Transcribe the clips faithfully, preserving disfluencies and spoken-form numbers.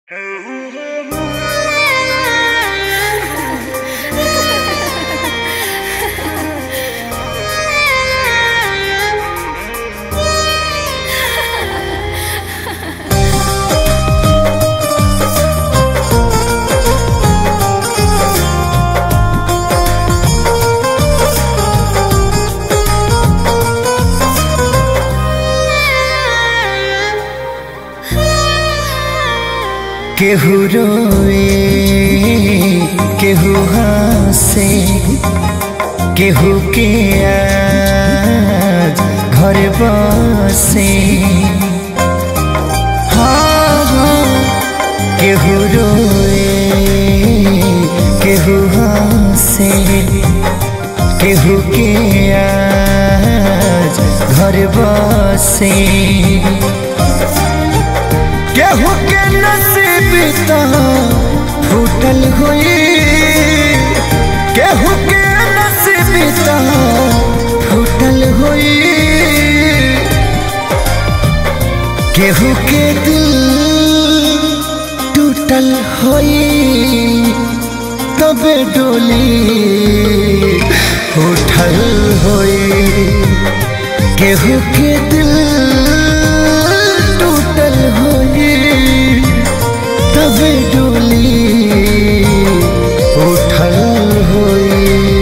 केहू रोए केहू हंसे केहू के आज घर बसे। हाँ हाँ केहू रोए केहू हंसे केहू के आज घर बसे। केहू के नसीब तो फूटल हुई केहू के नसीब तो फूटल हुई केहू के दिल टूटल हुई तबे डोली उठल हुई। केहू के दिल टूटल हुई तबे डोली उठल हुई।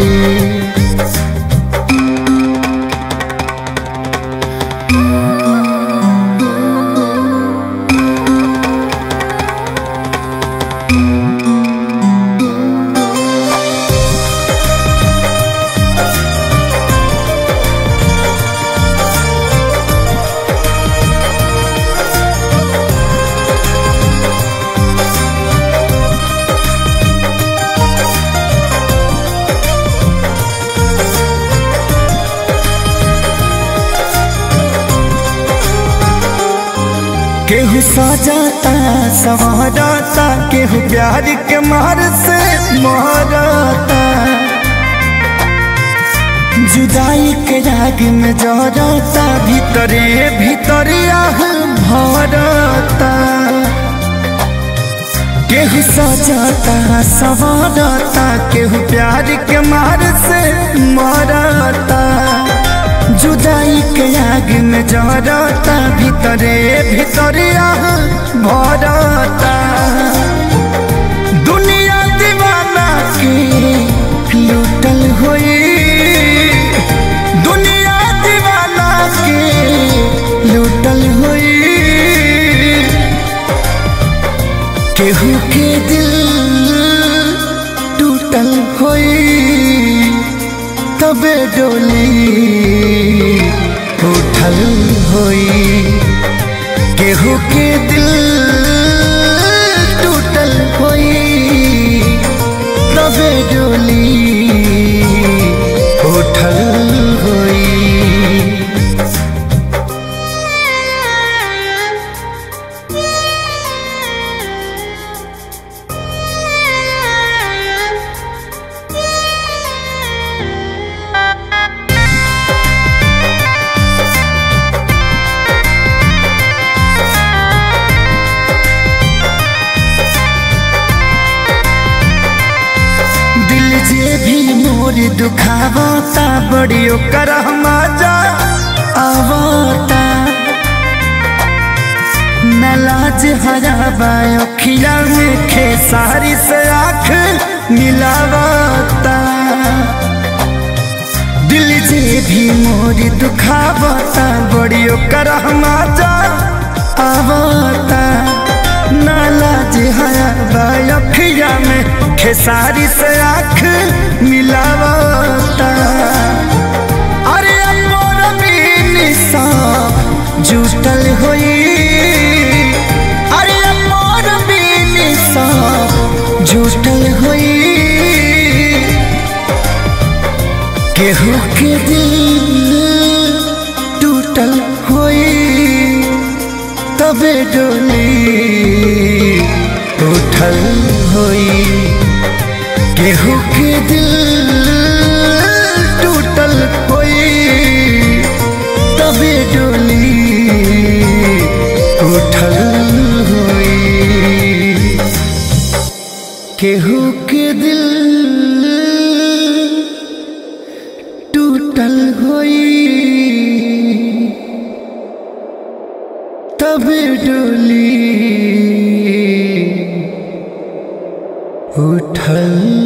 केहू सजाता संवरता केहू प्यार के मार से मरता। जुदाई के राग में जरता भीतरे भीतरे आह भरता। केहू सजाता संवरता केहू प्यार के मार से मरता। जुदाई के आग में जरता भीतरे भीतरे आह भरता। दुनिया दीवाना के लूटल हुई दुनिया दीवाना के लूटल हुई। केहू के दिल टूटल हुई तबे डोली उठल हुई। केहू के दिल टूटल हुई तबे डोली उठल हुई। दुखावता बड़ी ओकर मजा आवता। न लाज हराबा अखिया में खेसारी से आँख मिलावता। दिल जे भी मोर दुखावता बड़ी ओकर मजा आवता। न लाज हराबा अखिया में खेसारी से आँख मिलावता। अरे मोर बीनी सा जुटल हुई अरे मोर बीनी सा जुटल हुई। केहू के दिल टूटल हुई तबे डोली उठल हुई। केहू के दिल टूटल हुई तबे डोली उठल हुई। केहू के दिल टूटल होई तब डोली उठल